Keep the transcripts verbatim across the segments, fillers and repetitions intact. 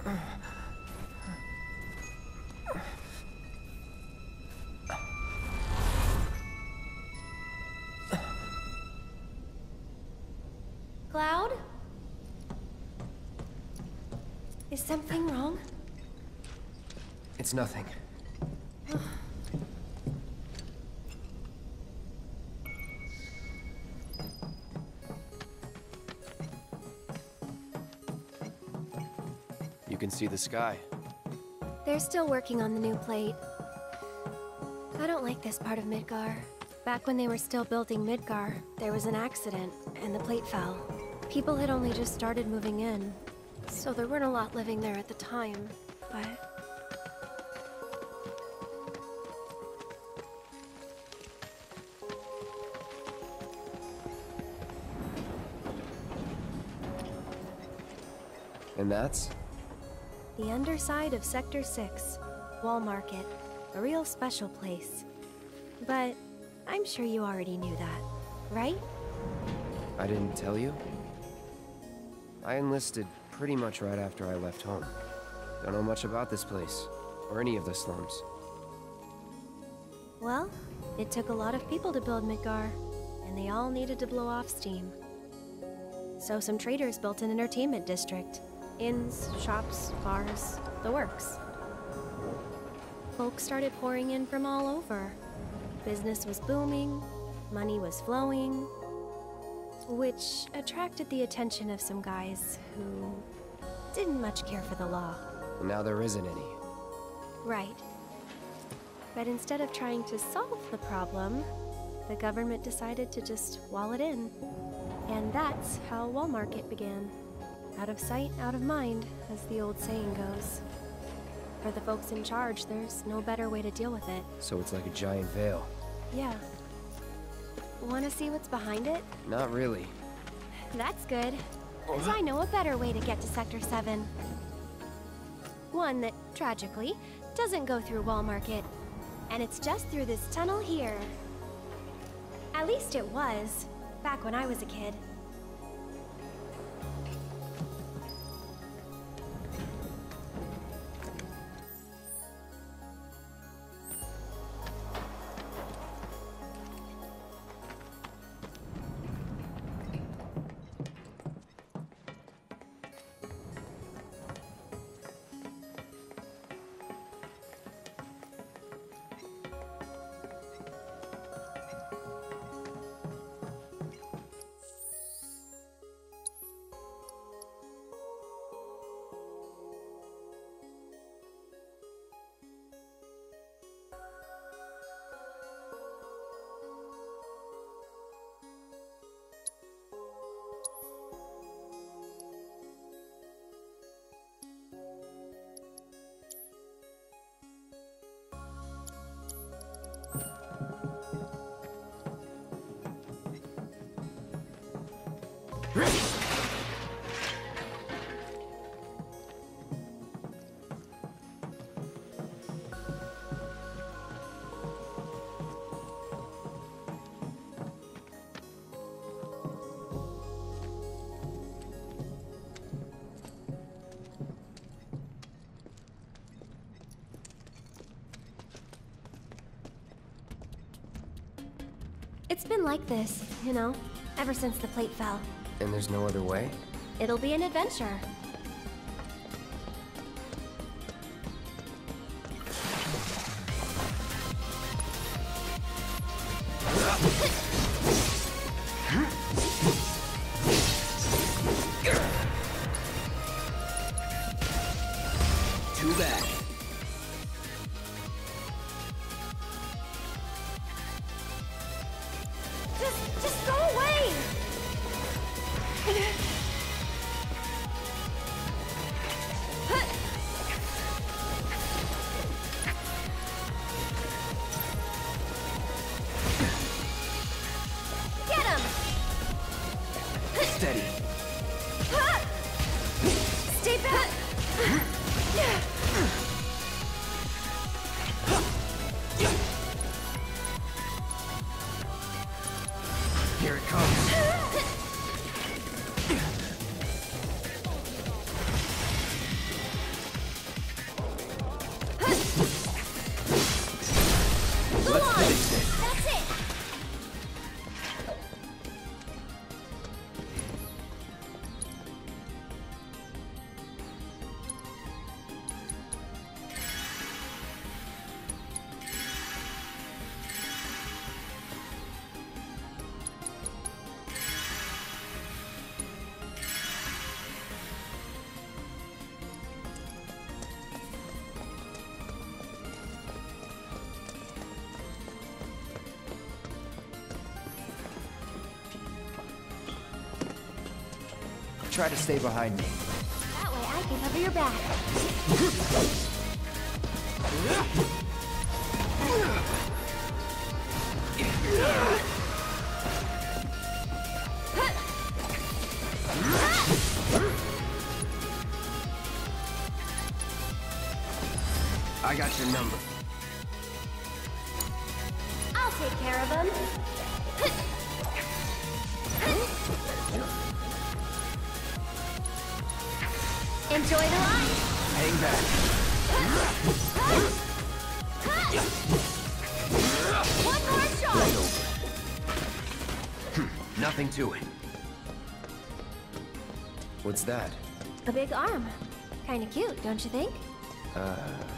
Cloud? Is something wrong? It's nothing. You can see the sky. They're still working on the new plate. I don't like this part of Midgar. Back when they were still building Midgar, there was an accident, and the plate fell. People had only just started moving in, so there weren't a lot living there at the time, but... And that's? The underside of Sector six, Wall Market. A real special place. But I'm sure you already knew that, right? I didn't tell you? I enlisted pretty much right after I left home. Don't know much about this place, or any of the slums. Well, it took a lot of people to build Midgar, and they all needed to blow off steam. So some traders built an entertainment district. Inns, shops, bars, the works. Folks started pouring in from all over. Business was booming, money was flowing, which attracted the attention of some guys who didn't much care for the law. Now there isn't any. Right. But instead of trying to solve the problem, the government decided to just wall it in. And that's how Wall Market began. Out of sight, out of mind, as the old saying goes. For the folks in charge, there's no better way to deal with it. So it's like a giant veil. Yeah. Want to see what's behind it? Not really. That's good. Because I know a better way to get to Sector seven. One that, tragically, doesn't go through Wall Market. And it's just through this tunnel here. At least it was, back when I was a kid. It's been like this, you know, ever since the plate fell. And there's no other way? It'll be an adventure. Too bad. Just, just go away! Get him! Steady. Stay back! Here it comes. try to stay behind me. That way I can cover your back. I got your number. I'll take care of him. Enjoy the line. Hang back. One more shot. Hmm, nothing to it. What's that? A big arm. Kinda cute, don't you think? Uh...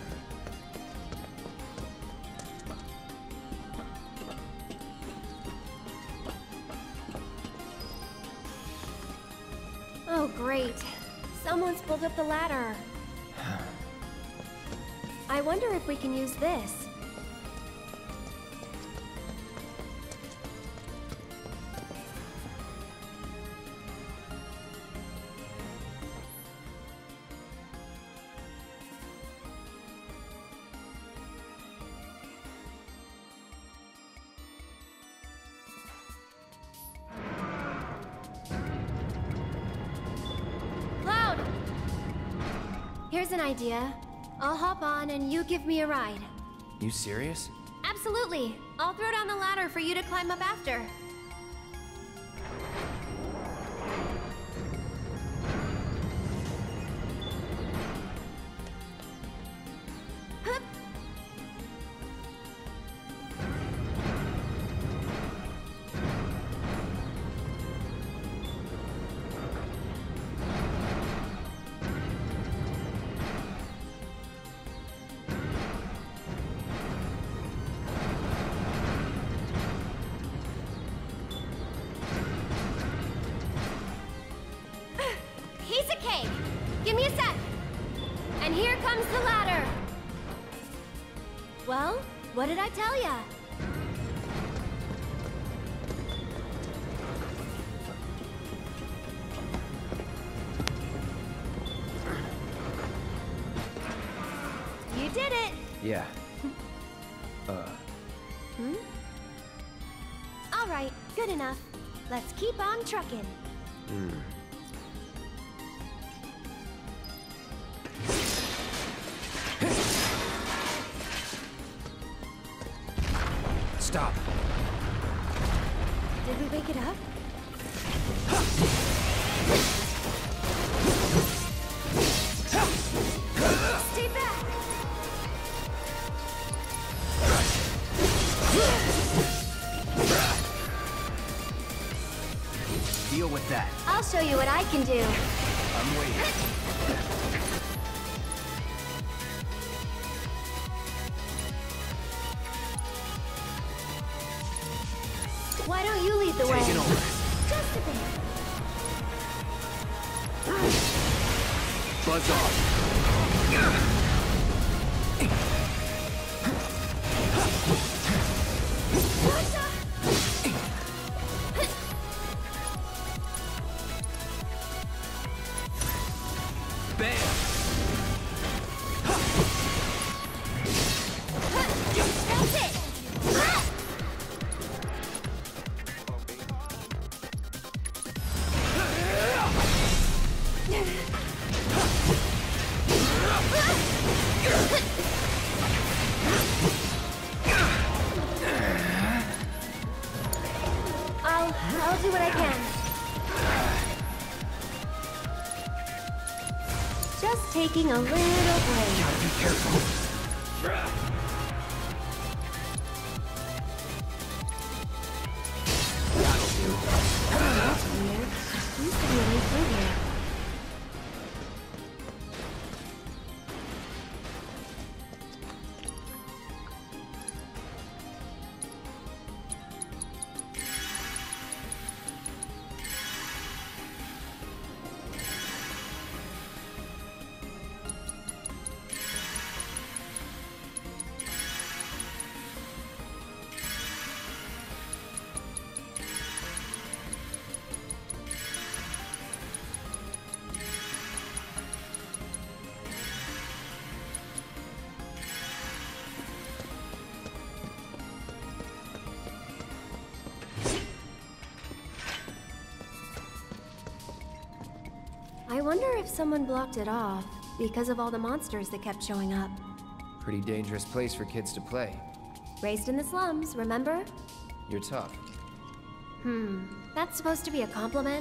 Oh, great. Someone's pulled up the ladder. I wonder if we can use this. Cloud! Here's an idea. I'll hop on and you give me a ride. You serious? Absolutely. I'll throw down the ladder for you to climb up after. Hup. Piece of cake! Give me a sec! And here comes the ladder! Well, what did I tell ya? You did it! Yeah. Uh... Hmm? Alright, good enough. Let's keep on trucking. Hmm. Stop. Did we wake it up? Stay back! Deal with that. I'll show you what I can do. I'm waiting. Why don't you lead the way? Taking over. Just a bit. Buzz off. Bam! That's it! I'll... I'll do what I can. Just taking a little break. Gotta be careful. That'll do. That's weird. Used to be a way through here. wonder if someone blocked it off because of all the monsters that kept showing up. Pretty dangerous place for kids to play. Raised in the slums, remember? You're tough. Hmm, that's supposed to be a compliment?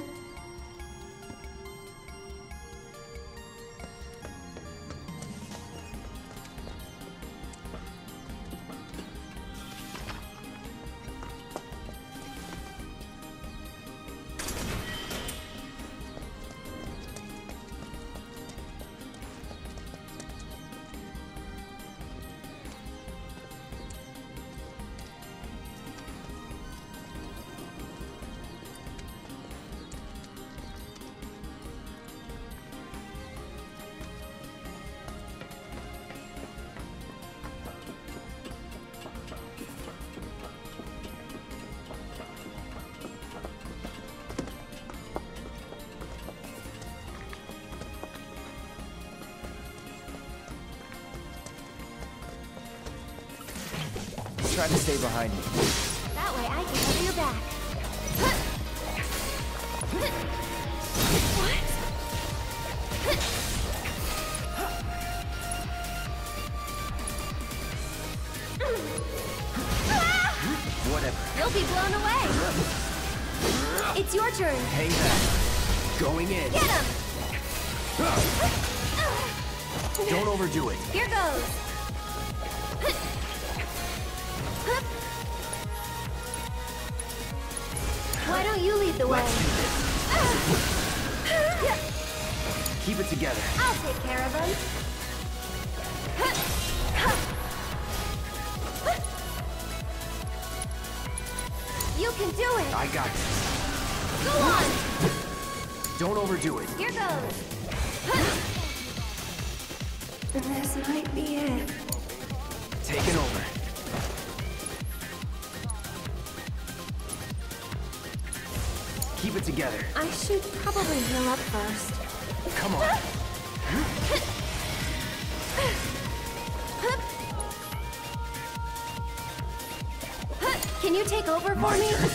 Try to stay behind me. That way I can cover your back. What? Whatever. You'll be blown away. It's your turn. Hang back. Going in. Get him! Don't overdo it. Here goes. Why don't you lead the way? Keep it together. I'll take care of him. You can do it. I got this. Go on. Don't overdo it. Here goes. This might be it. Taking over. Keep it together. I should probably heal up first. Come on. Can you take over for My me? turn.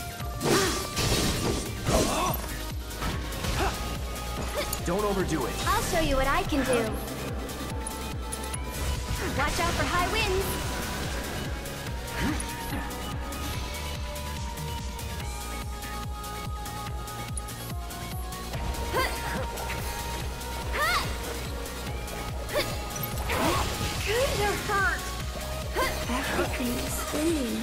Don't overdo it. I'll show you what I can do. Watch out for high winds. Kinda hurt. Everything's spinning.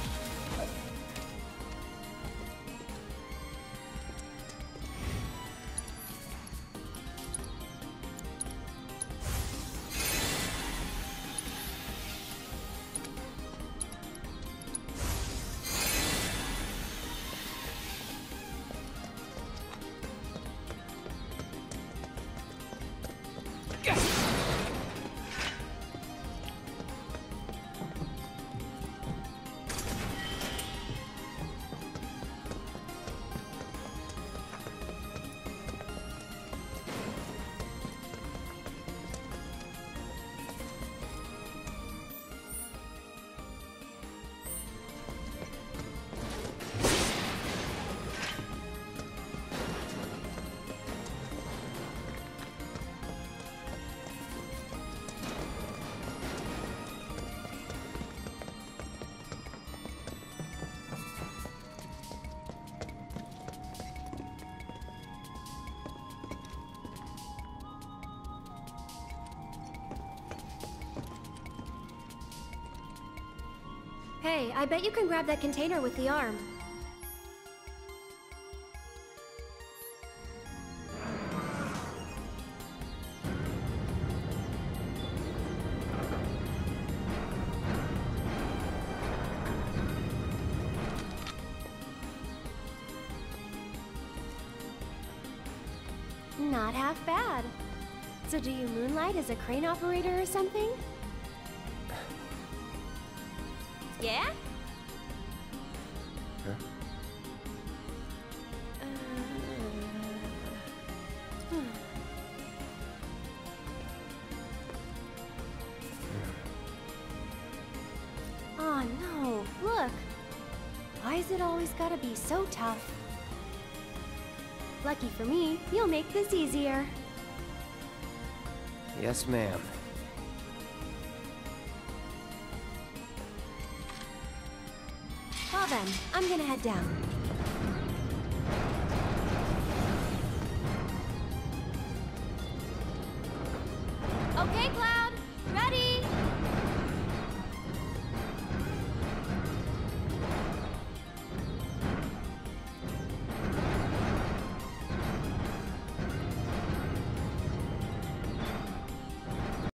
Hey, I bet you can grab that container with the arm. Not half bad. So do you moonlight as a crane operator or something? Yeah? Huh? Uh, hmm. Oh no, look! Why is it always gotta be so tough? Lucky for me, you'll make this easier. Yes, ma'am. Well then, I'm gonna head down. Okay, Cloud!